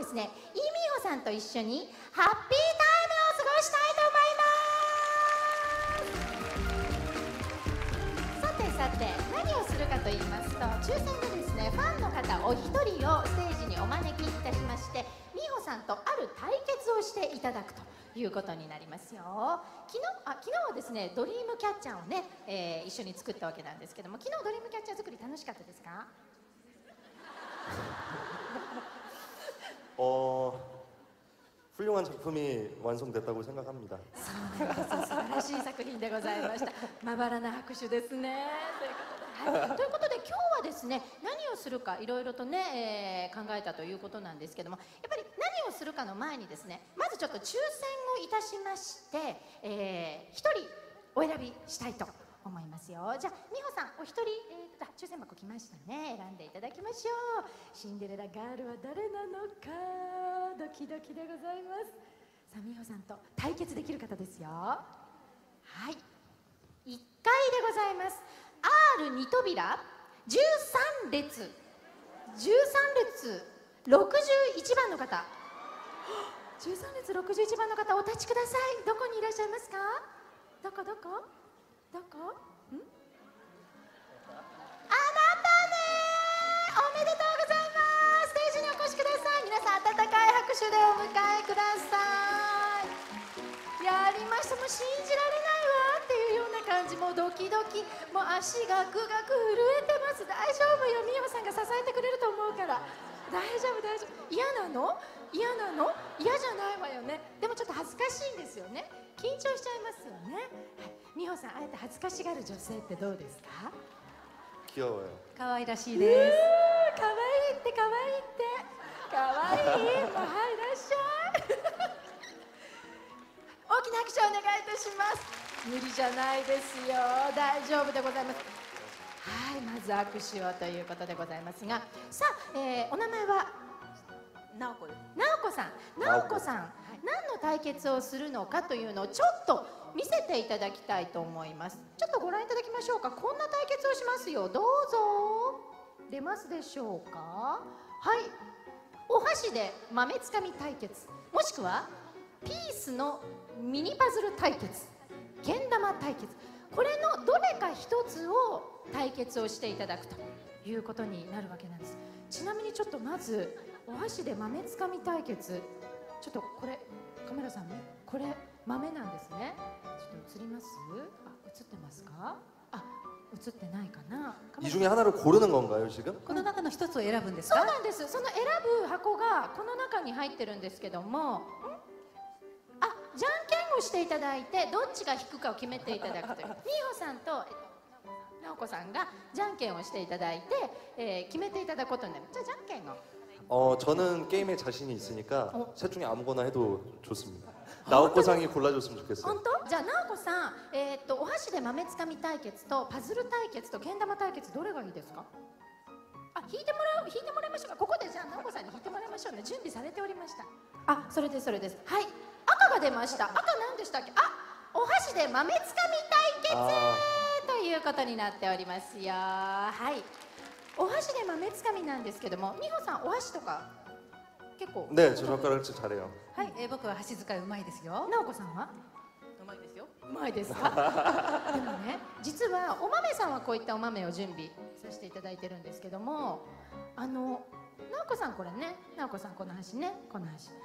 ですね、イ・ミホさんと一緒にハッピータイムを過ごしたいと思います。さてさて、何をするかと言いますと、抽選でですね、ファンの方お一人をステージにお招きいたしまして、ミホさんとある対決をしていただくということになりますよ。昨日はですね、ドリームキャッチャーをね、一緒に作ったわけなんですけども、昨日ドリームキャッチャー作り楽しかったですか？ 훌륭한 작품이 완성됐다고 생각합니다. そうなんです。素晴らしい作品でございました。まばらな拍手ですね。ということで、今日はですね、何をするかいろいろとね、考えたということなんですけども、やっぱり何をするかの前にですね、まずちょっと抽選をいたしまして、一人お選びしたいと思いますよ。じゃあ美穂さんお一人、抽選箱来ましたね。選んでいただきましょう。シンデレラガールは誰なのか、ドキドキでございます。さあ美穂さんと対決できる方ですよ。はい、1回でございます。 R2 扉13列61番の方、13列61番の方、お立ちください。どこにいらっしゃいますか？どこん？あなたね、おめでとうございます。ステージにお越しください。皆さん温かい拍手でお迎えください。やりました。もう信じられないわっていうような感じ、もうドキドキ、もう足がグガク震えてます。大丈夫よ、美穂さんが支えてくれると思うから。大丈夫大丈夫。嫌なの？嫌じゃないわよね。でもちょっと恥ずかしいんですよね。緊張しちゃいますよね。美穂さん、あえて恥ずかしがる女性ってどうですか？ 귀여워요. 可愛らしいです。 可愛いって可愛いって可愛い。もうはい、いらっしゃい。大きな拍手をお願いいたします。無理じゃないですよ。大丈夫でございます。はい、まず握手をということでございますが、さあ、お名前はなおこです。 直子さん。直子さん、何の対決をするのかというのをちょっと見せていただきたいと思います。ちょっとご覧いただきましょうか。こんな対決をしますよ。どうぞ。出ますでしょうか？はい、お箸で豆つかみ対決、もしくはピースのミニパズル対決、けん玉対決、これのどれか一つを対決をしていただくということになるわけなんです。ちなみにちょっとまずお箸で豆つかみ対決、ちょっとこれカメラさんね、これ豆なんですね。ちょっと映ります？映ってますか？映ってないかな。 이 중에 하나를 고르는 건가요, 지금? この中の一つを選ぶんですか？ そうなんです。その選ぶ箱がこの中に入ってるんですけども、じゃんけんをしていただいて、どっちが引くかを決めていただくという。美穂さんと直子さんがじゃんけんをしていただいて、決めていただくことになる。じゃあじゃんけんを。 저는 게임에 자신이 있으니까 셋 중에 아무거나 해도 좋습니다. 나오코상이 골라줬으면 좋겠어요. 本当？じゃあ直子さん、お箸で豆つかみ対決とパズル対決とけん玉対決、どれがいいですか？引いてもらいましょうか。ここでじゃあ直子さんに引いてもらいましょうね。準備されておりました。それです。はい、赤が出ました。赤何でしたっけ？お箸で豆つかみ対決ということになっておりますよ。はい、お箸で豆つかみなんですけども、美穂さんお箸とか結構。 네, 저 젓가락질 잘해요. はい、僕は箸使いうまいですよ。 直子さんは？ うまいですよ。 うまいですか？でもね、実はお豆さんはこういったお豆を準備させていただいてるんですけども、直子さんこれね、直子さんこの箸ね、この箸。はい。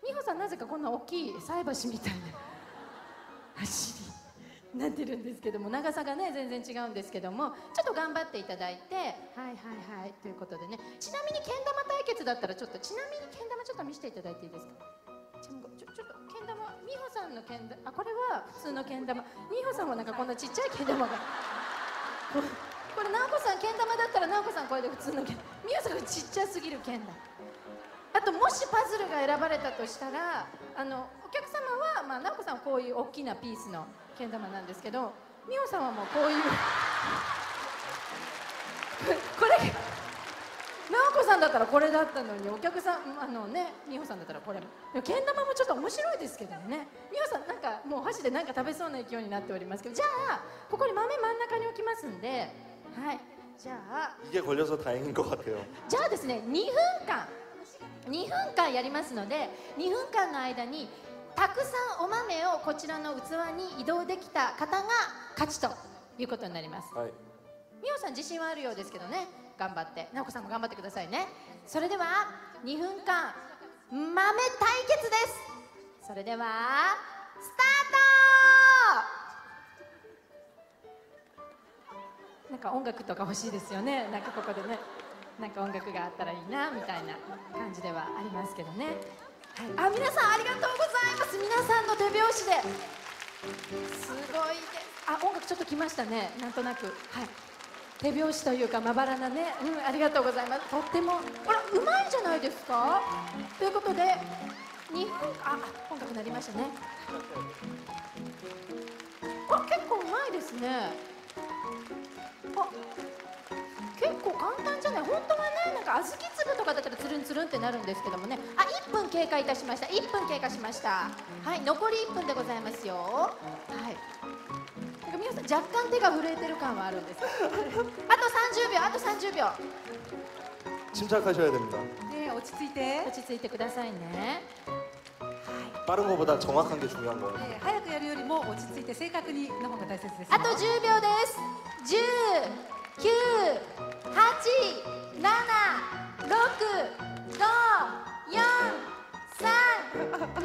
美穂さんなぜかこんな大きい菜箸みたいな箸になってるんですけども、長さがね全然違うんですけども、ちょっと頑張っていただいて、はいということでね。ちなみにけん玉対決だったらちょっとけん玉ちょっと見せていただいていいですか？ちょっとけん玉、美穂さんのけん玉、これは普通のけん玉。美穂さんはなんかこんなちっちゃいけん玉がこれ直子さんけん玉だったら直子さんこれで普通のけん、美穂さんがちっちゃすぎるけん玉。あともしパズルが選ばれたとしたら、お客様は直子さんはこういう大きなピースのけん玉なんですけど、美穂さんはもうこういうこれ直子さんだったらこれだったのに、お客さん美穂さんだったらこれ。けん玉もちょっと面白いですけどね。美穂さんなんかもう箸でなんか食べそうな勢いになっておりますけど、じゃあここに豆真ん中に置きますんで、はい、じゃあ 이게 걸려서 다행인 것 같아요. じゃあですね、2分間 2分間やりますので、2分間の間にたくさんお豆をこちらの器に移動できた方が勝ちということになります。 はい。 みおさん自信はあるようですけどね、頑張って。なおこさんも頑張ってくださいね。それでは2分間豆対決です。それではスタート。なんか音楽とか欲しいですよね。なんかここでね、なんか音楽があったらいいなみたいな感じではありますけどね。はい、あ、皆さんありがとうございます。皆さんの手拍子ですごいです。あ、音楽ちょっと来ましたね。なんとなく、はい、手拍子というかまばらなね、ありがとうございます。とっても、あら、うまいじゃないですか。ということで2分、音楽鳴りましたね。あ、結構うまいですね。あ、結構簡単じゃない。本当はね、なんか小豆粒とかだったらつるんつるんってなるんですけどもね。あ、1分経過いたしました。1分経過しました。はい、残り1分でございますよ。はい。なんか皆さん若干手が震えてる感はあるんです。あと30秒、あと30秒。 침착하셔야 됩니다. ね、落ち着いて。 落ち着いてくださいね。 빠른 것보다 정확한 게 중요한 거예요. 早くやるよりも落ち着いて正確にの方が大切ですよ。 あと10秒です。10、9、8、7、6、5、4、3、2、1。はー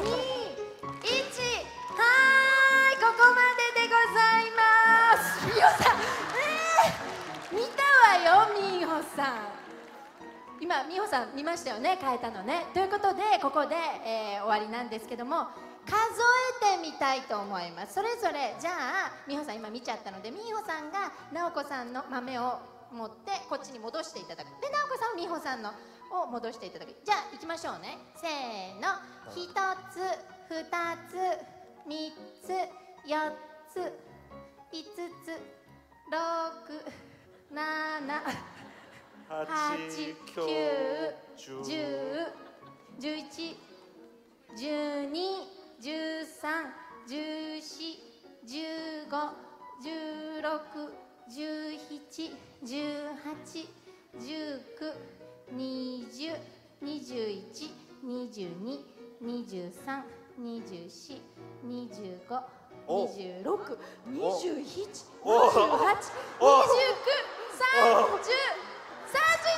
い、ここまででございます。みほさん、見たわよ、みほさん。今、みほさん見ましたよね、変えたのね。ということで、ここで、終わりなんですけども、数えてみたいと思います。それぞれ、じゃあ、みほさん今見ちゃったので、みほさんがなおこさんの豆を持ってこっちに戻していただく。で、なおこさんはみほさんのを戻していただく。じゃあ行きましょうね。せーの。1つ、2つ、3つ、4つ、5つ、6、7、8、9、10、11、12、13、14、15、16、17、18、19、20、21、22、23、24、25、26、27、28、29、30、31、なおこさんが31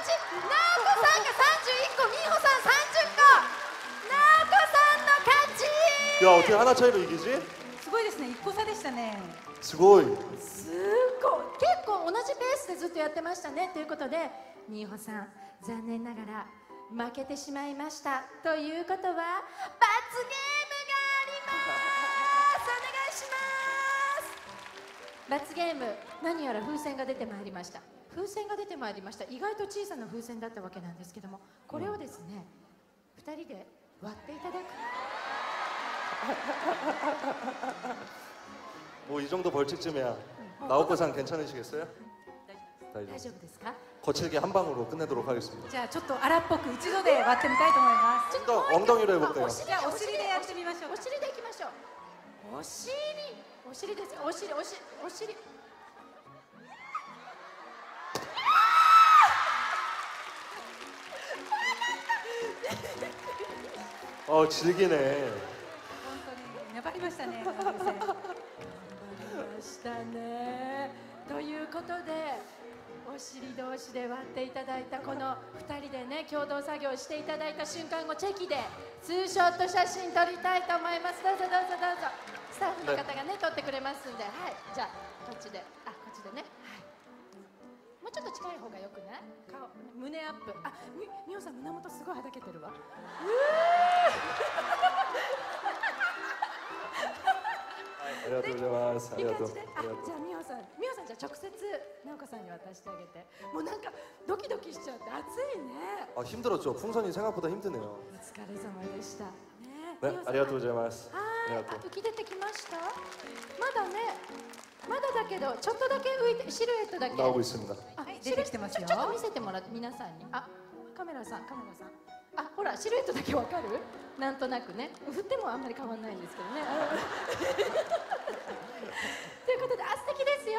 個、みほさん30個、なおこさんの勝ち。 야, 어떻게 하나 차이로 이기지? すごいですね。1個差でしたね。 すごい。 すごい、結構同じペースでずっとやってましたね。ということでみほさん、残念ながら負けてしまいました。ということは罰ゲームがあります。お願いします。罰ゲーム、何やら風船が出てまいりました。風船が出てまいりました。意外と小さな風船だったわけなんですけども、これをですね、2人で割っていただく。 뭐 이 정도 벌칙쯤이야. 나오코상 괜찮으시겠어요? 大丈夫ですか？ 거칠게 한 방으로 끝내도록 하겠습니다. じゃあちょっと荒っぽく一度で割ってみたいと思います。 좀 더 엉덩이로 해볼게요. じゃあお尻でやってみましょう。 お尻でいきましょう。お尻、お尻ですよ。お尻、お尻、お尻。 질기네. 本当に粘りましたね。 頑張りましたね。ということで、お尻同士で割っていただいたこの2人でね、共同作業していただいた瞬間をチェキでツーショット写真撮りたいと思います。どうぞどうぞどうぞ。スタッフの方がね、撮ってくれますんで、はい、じゃあこっちで、こっちでね、はい。もうちょっと近い方がよくない？顔、胸アップ。みおさん胸元すごいはだけてるわ。 ありがとうございます。 いい感じで、じゃあみおさんじゃあ直接なおこさんに渡してあげて。もうなんかドキドキしちゃって暑いね。 힘들었죠. 풍선이 생각보다 힘드네요. お疲れ様でした。ね、 네, ありがとうございます。 浮き出てきました。まだね、まだだけどちょっとだけ浮いて、シルエットだけ。 나오고 있습니다. 出てきてますよ。 ちょっと見せてもらって、皆さんに。カメラさん。ほら、シルエットだけわかる？なんとなくね。振ってもあんまり変わんないんですけどね。ということで、素敵ですよ。